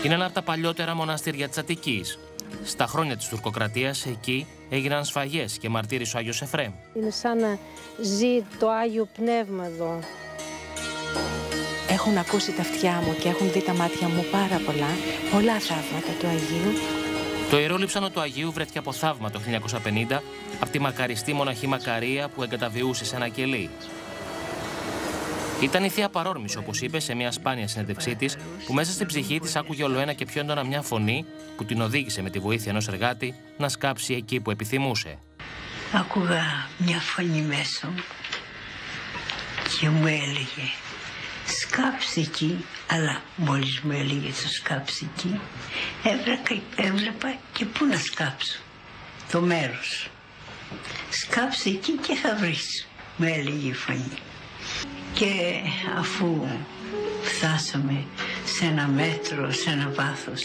Είναι ένα από τα παλιότερα μοναστήρια της Αττικής. Στα χρόνια της τουρκοκρατίας εκεί έγιναν σφαγές και μαρτύρησε ο Άγιος Εφραίμ. Είναι σαν να ζει το Άγιο Πνεύμα εδώ. Έχουν ακούσει τα αυτιά μου και έχουν δει τα μάτια μου πολλά θαύματα του Αγίου. Το ιερό λείψανο του Αγίου βρέθηκε από θαύμα το 1950 από τη μακαριστή μοναχή Μακαρία που εγκαταβιούσε σε ένα κελί. Ήταν η Θεία Παρόρμηση, όπως είπε σε μια σπάνια συνέντευξή της, που μέσα στην ψυχή της άκουγε ολοένα και πιο έντονα μια φωνή που την οδήγησε με τη βοήθεια ενός εργάτη να σκάψει εκεί που επιθυμούσε. Άκουγα μια φωνή μέσα μου και μου έλεγε «Σκάψε εκεί», αλλά μόλις μου έλεγε το «σκάψε εκεί», έβλεπα και πού να σκάψω, το μέρος. «Σκάψε εκεί και θα βρεις», μου έλεγε η φωνή. Και αφού φτάσαμε σε ένα μέτρο, σε ένα βάθος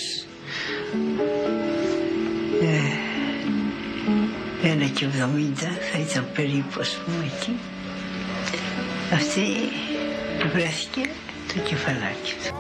1,70 θα ήταν περίπου, ας πούμε, εκεί, αυτή βρέθηκε το κεφαλάκι του.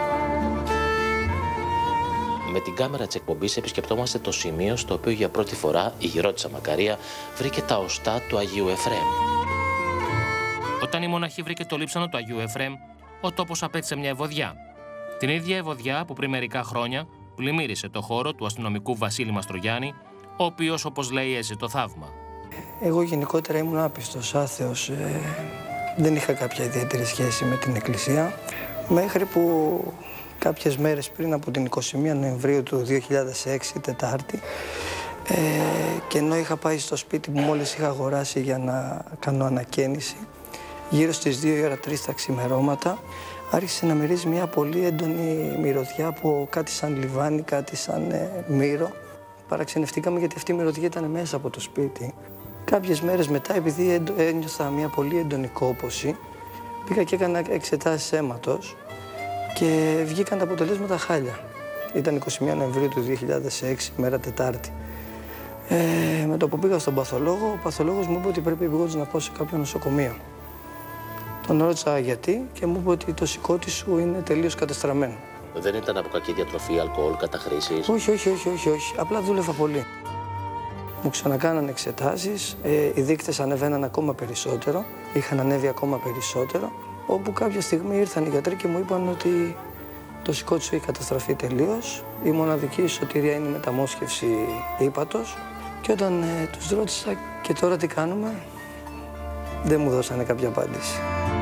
Με την κάμερα της εκπομπής επισκεπτόμαστε το σημείο στο οποίο για πρώτη φορά η γερόντισσα Μακαρία βρήκε τα οστά του Αγίου Εφραίμ. Όταν η μοναχή βρήκε το λείψανο του Αγίου Εφραίμ, ο τόπος απέκτησε μια ευωδιά. Την ίδια ευωδιά που πριν μερικά χρόνια πλημμύρισε το χώρο του αστυνομικού Βασίλη Μαστρογιάννη, ο οποίος, όπως λέει, έζησε το θαύμα. Εγώ γενικότερα ήμουν άπιστος, άθεος. Δεν είχα κάποια ιδιαίτερη σχέση με την Εκκλησία. Μέχρι που κάποιες μέρες πριν από την 21 Νοεμβρίου του 2006, Τετάρτη, και ενώ είχα πάει στο σπίτι που μόλις είχα αγοράσει για να κάνω ανακαίνιση, γύρω στις 2 η ώρα 3 τα ξημερώματα, άρχισε να μυρίζει μια πολύ έντονη μυρωδιά από κάτι σαν λιβάνι, κάτι σαν μύρο. Παραξενευτήκαμε γιατί αυτή η μυρωδιά ήταν μέσα από το σπίτι. Κάποιες μέρες μετά, επειδή ένιωθα μια πολύ έντονη κόπωση, πήγα και έκανα εξετάσεις αίματος και βγήκαν τα αποτελέσματα χάλια. Ήταν 21 Νοεμβρίου του 2006, μέρα Τετάρτη. Με το που πήγα στον παθολόγο, ο παθολόγος μου είπε ότι πρέπει επειγόντως να πάω σε κάποιο νοσοκομείο. Τον ρώτησα γιατί και μου είπε ότι το σηκώτη σου είναι τελείως κατεστραμμένο. Δεν ήταν από κακή διατροφή, αλκοόλ, καταχρήσεις? Όχι. Απλά δούλευα πολύ. Μου ξανακάνανε εξετάσεις, οι δείκτες ανεβαίναν ακόμα περισσότερο, είχαν ανέβει ακόμα περισσότερο, όπου κάποια στιγμή ήρθαν οι γιατροί και μου είπαν ότι το σηκώτη σου έχει καταστραφεί τελείως, η μοναδική σωτηρία είναι η μεταμόσχευση ύπατος, και όταν τους ρώτησα και τώρα τι κάνουμε, δεν μου δώσανε κάποια απάντηση.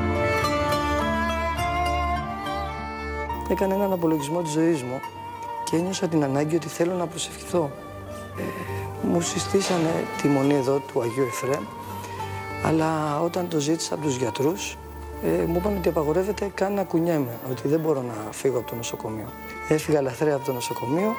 Έκανα έναν απολογισμό της ζωής μου και ένιωσα την ανάγκη ότι θέλω να προσευχηθώ. Μου συστήσανε τη μονή εδώ του Αγίου Εφραίμ, αλλά όταν το ζήτησα από τους γιατρούς, μου είπαν ότι απαγορεύεται καν να κουνιέμαι, ότι δεν μπορώ να φύγω από το νοσοκομείο. Έφυγα λαθρέα από το νοσοκομείο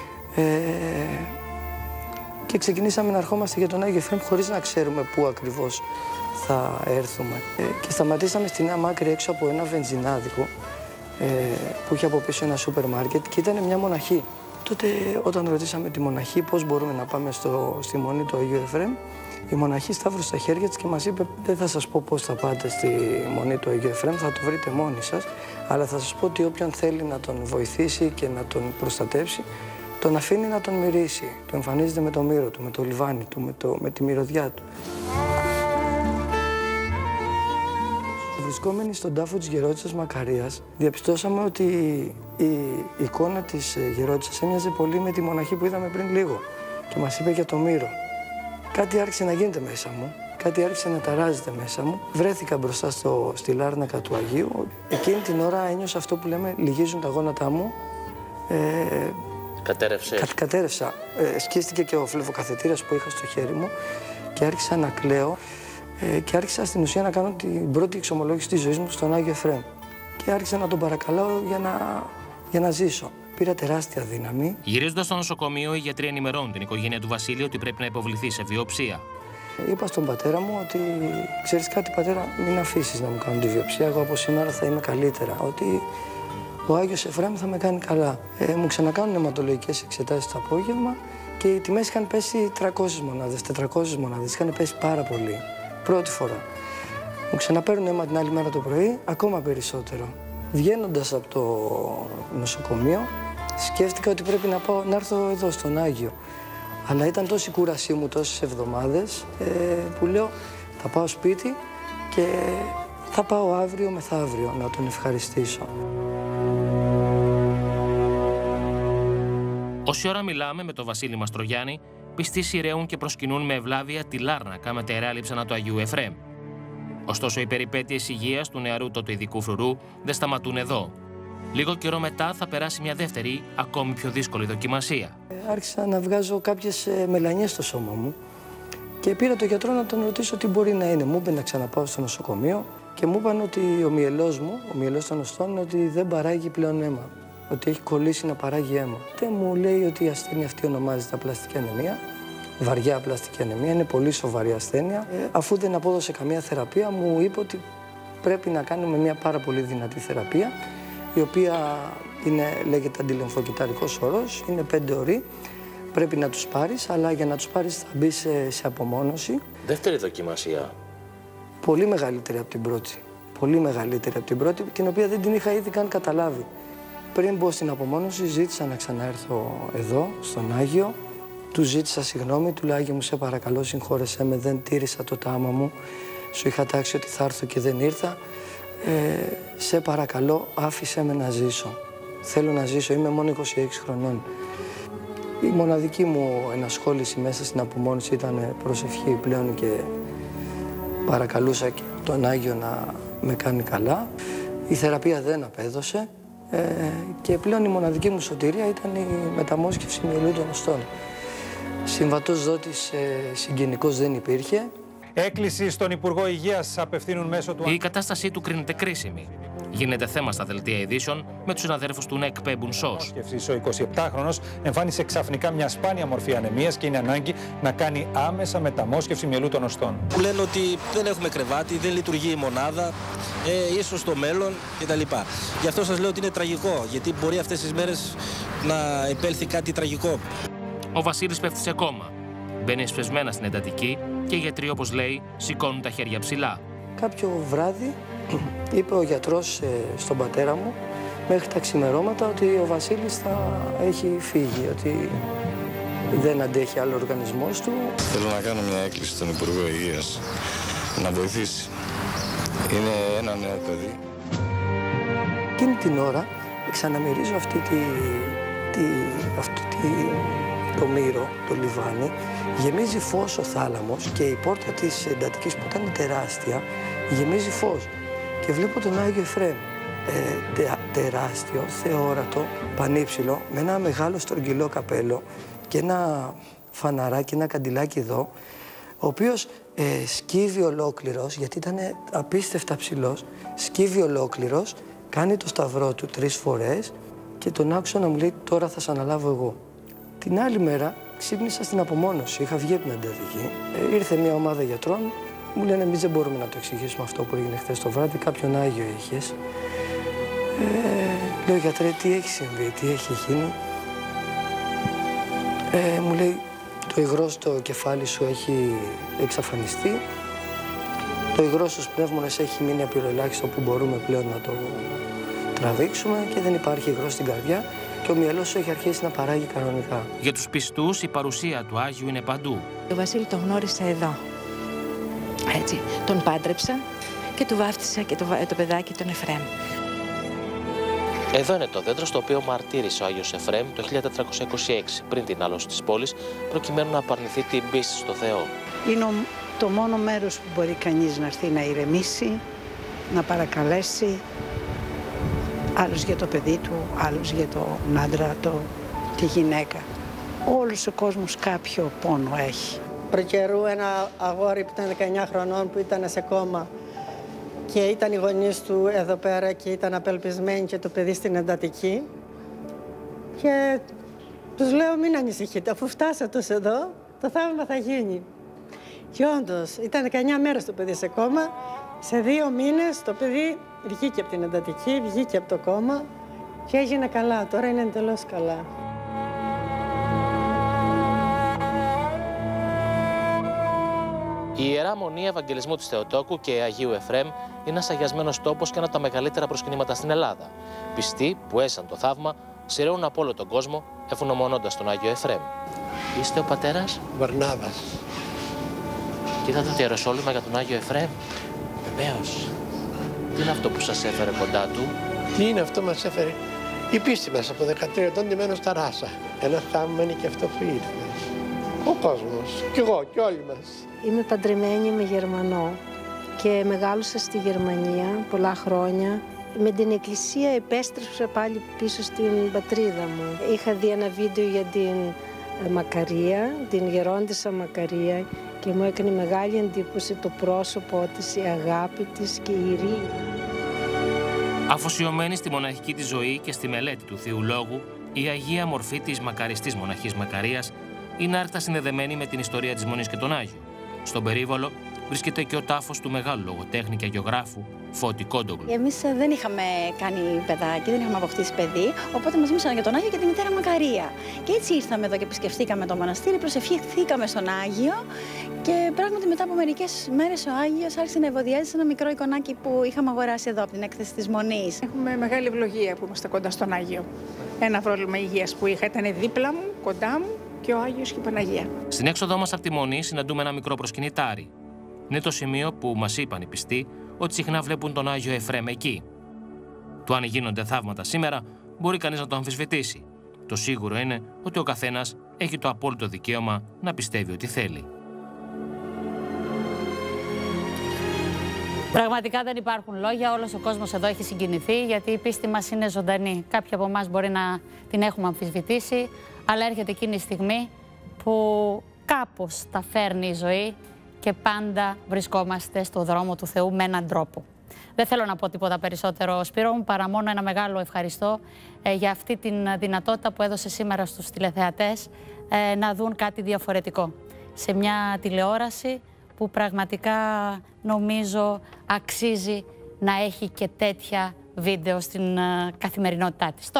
και ξεκινήσαμε να ερχόμαστε για τον Άγιο Εφραίμ χωρίς να ξέρουμε πού ακριβώς θα έρθουμε. Και σταματήσαμε στη Νέα Μάκρη έξω από ένα βενζινάδικο που είχε από πίσω ένα σούπερ μάρκετ και ήταν μια μοναχή. Τότε όταν ρωτήσαμε τη μοναχή πώς μπορούμε να πάμε στη μονή του Αγίου Εφραίμ, η μοναχή σταύρωσε τα χέρια της και μας είπε δεν θα σας πω πώς θα πάτε στη μονή του Αγίου Εφραίμ, θα το βρείτε μόνοι σας, αλλά θα σας πω ότι όποιον θέλει να τον βοηθήσει και να τον προστατεύσει, τον αφήνει να τον μυρίσει. Του εμφανίζεται με το μύρο του, με το λιβάνι του, με τη μυρωδιά του. Βρισκόμενοι στον τάφο της γερόντισσας Μακαρίας, διαπιστώσαμε ότι η εικόνα της γερόντισσας έμοιαζε πολύ με τη μοναχή που είδαμε πριν λίγο και μας είπε για το μύρο. Κάτι άρχισε να γίνεται μέσα μου, κάτι άρχισε να ταράζεται μέσα μου. Βρέθηκα μπροστά στη λάρνακα του Αγίου. Εκείνη την ώρα ένιωσα αυτό που λέμε λυγίζουν τα γόνατά μου. Κατέρευσα. Σκίστηκε και ο φλεβοκαθετήρας που είχα στο χέρι μου και άρχισα να κλαίω. Και άρχισα στην ουσία να κάνω την πρώτη εξομολόγηση της ζωής μου στον Άγιο Εφραίμ. Και άρχισα να τον παρακαλάω για να ζήσω. Πήρα τεράστια δύναμη. Γυρίζοντας στο νοσοκομείο, οι γιατροί ενημερώνουν την οικογένεια του Βασίλη ότι πρέπει να υποβληθεί σε βιοψία. Είπα στον πατέρα μου ότι ξέρεις κάτι, πατέρα, μην αφήσεις να μου κάνουν τη βιοψία. Εγώ από σήμερα θα είμαι καλύτερα. Ότι ο Άγιος Εφραίμ θα με κάνει καλά. Μου ξανακάνουν αιματολογικές εξετάσεις το απόγευμα και οι τιμές είχαν πέσει 300 μονάδες, 400 μονάδες. Είχαν πέσει πάρα πολύ. Πρώτη φορά. Μου ξαναπαίρνουν αίμα την άλλη μέρα το πρωί, ακόμα περισσότερο. Βγαίνοντας από το νοσοκομείο, σκέφτηκα ότι πρέπει να έρθω εδώ στον Άγιο. Αλλά ήταν τόση κούρασή μου τόσες εβδομάδες που λέω θα πάω σπίτι και θα πάω αύριο μεθαύριο να τον ευχαριστήσω. Όση ώρα μιλάμε με τον Βασίλη Μαστρογιάννη, πιστοί σειραίουν και προσκυνούν με ευλάβεια τη Λάρνακα με τερά λείψανα του Αγίου Εφραίμ. Ωστόσο, οι περιπέτειες υγείας του νεαρού τότε ειδικού φρουρού δεν σταματούν εδώ. Λίγο καιρό μετά θα περάσει μια δεύτερη, ακόμη πιο δύσκολη δοκιμασία. Άρχισα να βγάζω κάποιες μελανιές στο σώμα μου και πήρα τον γιατρό να τον ρωτήσω τι μπορεί να είναι. Μου είπε να ξαναπάω στο νοσοκομείο και μου είπαν ότι ο μυελός των οστών, ότι δεν παράγει πλέον αίμα. Ότι έχει κολλήσει να παράγει αίμα. Και μου λέει ότι η ασθένεια αυτή ονομάζεται απλαστική ανεμία. Βαριά απλαστική ανεμία, είναι πολύ σοβαρή ασθένεια. Αφού δεν απόδωσε καμία θεραπεία, μου είπε ότι πρέπει να κάνουμε μια πάρα πολύ δυνατή θεραπεία, η οποία λέγεται αντιλυμφοκυταρικός ορός, είναι 5 ώροι. Πρέπει να τους πάρεις, αλλά για να τους πάρεις θα μπεις σε απομόνωση. Δεύτερη δοκιμασία. Πολύ μεγαλύτερη από την πρώτη. Πολύ μεγαλύτερη από την πρώτη, την οποία δεν την είχα ήδη καν καταλάβει. Πριν μπω στην απομόνωση, ζήτησα να ξαναέρθω εδώ, στον Άγιο. Του ζήτησα συγγνώμη, του λέω Άγιο μου, σε παρακαλώ, συγχώρεσέ με, δεν τήρησα το τάμα μου. Σου είχα τάξει ότι θα έρθω και δεν ήρθα. Σε παρακαλώ, άφησέ με να ζήσω. Θέλω να ζήσω, είμαι μόνο 26 χρονών. Η μοναδική μου ενασχόληση μέσα στην απομόνωση ήταν προσευχή πλέον και παρακαλούσα και τον Άγιο να με κάνει καλά. Η θεραπεία δεν απέδωσε και πλέον η μοναδική μου σωτηρία ήταν η μεταμόσχευση μυελού των οστών. Συμβατός δότης συγγενικός δεν υπήρχε. Έκκληση στον Υπουργό Υγείας απευθύνουν μέσω του... Η κατάστασή του κρίνεται κρίσιμη. Γίνεται θέμα στα δελτία ειδήσεων με τους συναδέλφους του να εκπέμπουν σως. Ο 27χρονος εμφάνισε ξαφνικά μια σπάνια μορφή ανεμίας και είναι ανάγκη να κάνει άμεσα μεταμόσχευση μυελού των οστών. Που λένε ότι δεν έχουμε κρεβάτι, δεν λειτουργεί η μονάδα, ίσως στο μέλλον κτλ. Γι' αυτό σας λέω ότι είναι τραγικό, γιατί μπορεί αυτές τις μέρες να επέλθει κάτι τραγικό. Ο Βασίλης πέφτει σε κόμμα. Μπαίνει εσπεσμένα στην εντατική και οι γιατροί, όπως λέει, σηκώνουν τα χέρια ψηλά. Κάποιο βράδυ είπε ο γιατρός στον πατέρα μου μέχρι τα ξημερώματα ότι ο Βασίλης θα έχει φύγει, ότι δεν αντέχει άλλο ο οργανισμός του. Θέλω να κάνω μια έκκληση στον Υπουργό Υγείας να βοηθήσει. Είναι ένα νέο παιδί. Εκείνη την ώρα ξαναμυρίζω το μύρο, το λιβάνι, γεμίζει φως ο θάλαμος και η πόρτα της εντατικής που ήταν τεράστια γεμίζει φως. Και βλέπω τον Άγιο Εφραίμ, τεράστιο, θεόρατο, πανύψηλο, με ένα μεγάλο στρογγυλό καπέλο και ένα φαναράκι, ένα καντιλάκι εδώ, ο οποίος σκύβει ολόκληρος, γιατί ήταν απίστευτα ψηλός, σκύβει ολόκληρος, κάνει το σταυρό του 3 φορές και τον άκουσα να μου λέει τώρα θα σε αναλάβω εγώ. Την άλλη μέρα ξύπνησα στην απομόνωση, είχα βγει από την εντατική. Ήρθε μια ομάδα γιατρών, μου λένε εμείς δεν μπορούμε να το εξηγήσουμε αυτό που έγινε χθες το βράδυ, κάποιον Άγιο είχες. Λέω γιατρέ τι έχει συμβεί, τι έχει γίνει. Μου λέει το υγρό στο κεφάλι σου έχει εξαφανιστεί. Το υγρό στους πνεύμονες έχει μείνει απειροελάχιστο που μπορούμε πλέον να το τραβήξουμε και δεν υπάρχει υγρό στην καρδιά. Και ο μυελός σου έχει αρχίσει να παράγει κανονικά. Για τους πιστούς η παρουσία του Άγιου είναι παντού. Ο Βασίλη τον γνώρισα εδώ. Έτσι. Τον πάντρεψα και του βάφτισα και το παιδάκι τον Εφραίμ. Εδώ είναι το δέντρο στο οποίο μαρτύρησε ο Άγιος Εφραίμ το 1426 πριν την άλωση της πόλης, προκειμένου να απαρνηθεί την πίστη στο Θεό. Είναι το μόνο μέρος που μπορεί κανείς να έρθει να ηρεμήσει, να παρακαλέσει. Άλλος για το παιδί του, άλλος για τον άντρα, τη γυναίκα. Όλος ο κόσμος κάποιο πόνο έχει. Προκαιρού ένα αγόρι που ήταν 19 χρονών που ήταν σε κόμμα και ήταν οι γονείς του εδώ πέρα και ήταν απελπισμένοι και το παιδί στην εντατική. Και τους λέω μην ανησυχείτε, αφού φτάσατε ως εδώ το θαύμα θα γίνει. Και όντως ήταν 19 μέρες το παιδί σε κόμμα, σε 2 μήνες το παιδί βγήκε από την εντατική, βγήκε από το κόμμα και έγινε καλά. Τώρα είναι εντελώς καλά. Η Ιερά Μονή Ευαγγελισμού της Θεοτόκου και Αγίου Εφραίμ είναι ένας αγιασμένος τόπος και ένα από τα μεγαλύτερα προσκυνήματα στην Ελλάδα. Πιστοί που έσαν το θαύμα σειραίουν από όλο τον κόσμο, ευγνωμονώντας τον Άγιο Εφραίμ. Είστε ο πατέρας Βαρνάβας. Και είδατε το ιεροσόλυμα για τον Άγιο Εφραίμ? Βεβαίως. Τι είναι αυτό που σας έφερε κοντά του? Τι είναι αυτό που μας έφερε? Η πίστη μας από 13 ετών ντυμένος στα ράσα. Ένα θαύμα είναι και αυτό που ήρθε. Ο κόσμος, κι εγώ κι όλοι μας. Είμαι παντρεμένη με Γερμανό και μεγάλωσα στη Γερμανία πολλά χρόνια. Με την εκκλησία επέστρεψα πάλι πίσω στην πατρίδα μου. Είχα δει ένα βίντεο για την Μακαρία, την γερόντισσα Μακαρία, και μου έκανε μεγάλη εντύπωση το πρόσωπό της, η αγάπη της και η ειρήνη. Αφοσιωμένη στη μοναχική της ζωή και στη μελέτη του Θείου Λόγου, η Αγία Μορφή της μακαριστής μοναχής Μακαρίας είναι άρρηκτα συνδεδεμένη με την ιστορία της Μονής και τον Άγιο. Στον περίβολο βρίσκεται και ο τάφος του μεγάλου λογοτέχνη και αγιογράφου Φώτη Κόντογλου. Εμείς δεν είχαμε κάνει παιδάκι, δεν είχαμε αποκτήσει παιδί, οπότε μας μίλησαν για τον Άγιο και τη μητέρα Μακαρία. Και έτσι ήρθαμε εδώ και επισκεφθήκαμε το μοναστήρι, προσευχηθήκαμε στον Άγιο και πράγματι μετά από μερικές μέρες ο Άγιος άρχισε να ευωδιάζει σε ένα μικρό εικονάκι που είχαμε αγοράσει εδώ από την έκθεση της Μονής. Έχουμε μεγάλη ευλογία που είμαστε κοντά στον Άγιο. Ένα πρόβλημα υγείας που είχα ήταν δίπλα μου, κοντά μου, και ο Άγιος και η Παναγία. Στην έξοδό μας από τη Μονή συναντούμε ένα μικρό προσκυνητάρι. Είναι το σημείο που μας είπαν οι πιστοί ότι συχνά βλέπουν τον Άγιο Εφραίμ εκεί. Το αν γίνονται θαύματα σήμερα μπορεί κανείς να το αμφισβητήσει. Το σίγουρο είναι ότι ο καθένας έχει το απόλυτο δικαίωμα να πιστεύει ότι θέλει. Πραγματικά δεν υπάρχουν λόγια, όλος ο κόσμος εδώ έχει συγκινηθεί γιατί η πίστη μας είναι ζωντανή. Κάποιοι από εμάς μπορεί να την έχουμε αμφισβητήσει, αλλά έρχεται εκείνη η στιγμή που κάπως τα φέρνει η ζωή και πάντα βρισκόμαστε στο δρόμο του Θεού με έναν τρόπο. Δεν θέλω να πω τίποτα περισσότερο, Σπύρο μου, παρά μόνο ένα μεγάλο ευχαριστώ για αυτή την δυνατότητα που έδωσε σήμερα στους τηλεθεατές να δουν κάτι διαφορετικό. Σε μια τηλεόραση που πραγματικά νομίζω αξίζει να έχει και τέτοια βίντεο στην καθημερινότητά της.